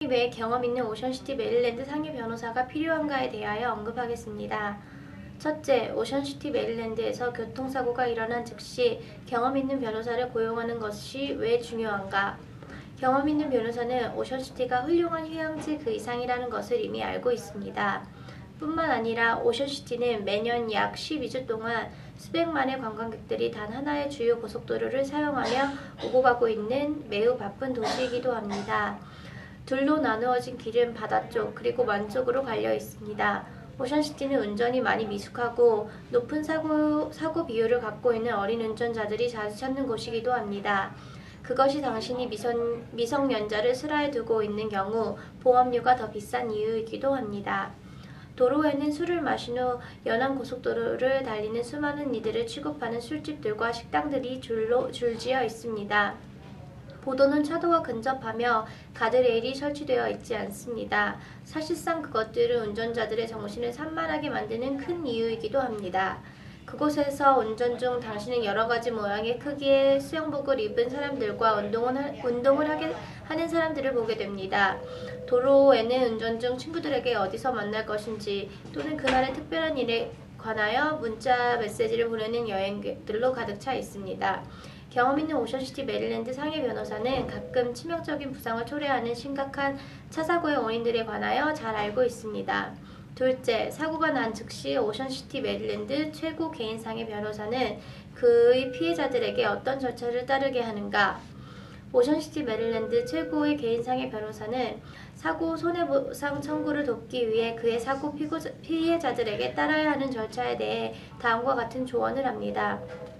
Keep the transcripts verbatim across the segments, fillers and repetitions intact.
왜 경험 있는 오션시티 메릴랜드 상해 변호사가 필요한가에 대하여 언급하겠습니다. 첫째, 오션시티 메릴랜드에서 교통사고가 일어난 즉시 경험 있는 변호사를 고용하는 것이 왜 중요한가? 경험 있는 변호사는 오션시티가 훌륭한 휴양지 그 이상이라는 것을 이미 알고 있습니다. 뿐만 아니라 오션시티는 매년 약 십이 주 동안 수백만의 관광객들이 단 하나의 주요 고속도로를 사용하며 오고 가고 있는 매우 바쁜 도시이기도 합니다. 둘로 나누어진 길은 바다 쪽 그리고 만 쪽으로 갈려 있습니다. 오션시티는 운전이 많이 미숙하고 높은 사고, 사고 비율을 갖고 있는 어린 운전자들이 자주 찾는 곳이기도 합니다. 그것이 당신이 미성, 미성년자를 슬하에 두고 있는 경우 보험료가 더 비싼 이유이기도 합니다. 도로에는 술을 마신 후 연안 고속도로를 달리는 수많은 이들을 취급하는 술집들과 식당들이 줄로 줄지어 있습니다. 보도는 차도와 근접하며 가드레일이 설치되어 있지 않습니다. 사실상 그것들은 운전자들의 정신을 산만하게 만드는 큰 이유이기도 합니다. 그곳에서 운전 중 당신은 여러 가지 모양의 크기의 수영복을 입은 사람들과 운동을, 하, 운동을 하게, 하는 사람들을 보게 됩니다. 도로에는 운전 중 친구들에게 어디서 만날 것인지 또는 그날의 특별한 일에 관하여 문자 메시지를 보내는 여행객들로 가득 차 있습니다. 경험 있는 오션시티 메릴랜드 상해 변호사는 가끔 치명적인 부상을 초래하는 심각한 차사고의 원인들에 관하여 잘 알고 있습니다. 둘째, 사고가 난 즉시 오션시티 메릴랜드 최고 개인상해 변호사는 그의 피해자들에게 어떤 절차를 따르게 하는가? 오션시티 메릴랜드 최고의 개인상해 변호사는 사고 손해보상 청구를 돕기 위해 그의 사고 피해자들에게 따라야 하는 절차에 대해 다음과 같은 조언을 합니다.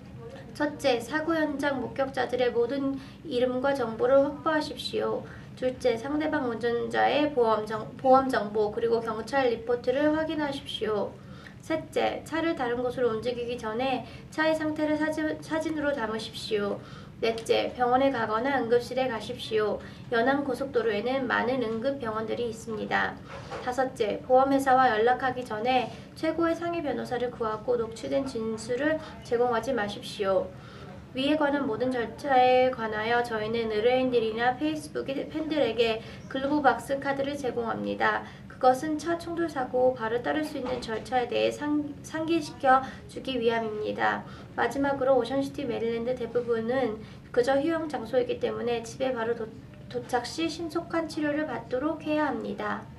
첫째, 사고 현장 목격자들의 모든 이름과 정보를 확보하십시오. 둘째, 상대방 운전자의 보험, 정, 보험 정보 그리고 경찰 리포트를 확인하십시오. 셋째, 차를 다른 곳으로 움직이기 전에 차의 상태를 사진, 사진으로 담으십시오. 넷째, 병원에 가거나 응급실에 가십시오. 연안 고속도로에는 많은 응급병원들이 있습니다. 다섯째, 보험회사와 연락하기 전에 최고의 상해 변호사를 구하고 녹취된 진술을 제공하지 마십시오. 위에 관한 모든 절차에 관하여 저희는 의뢰인들이나 페이스북 팬들에게 글로브박스 카드를 제공합니다. 그것은 차 충돌 사고 바로 따를 수 있는 절차에 대해 상, 상기시켜 주기 위함입니다. 마지막으로 오션시티 메릴랜드 대부분은 그저 휴양 장소이기 때문에 집에 바로 도, 도착 시 신속한 치료를 받도록 해야 합니다.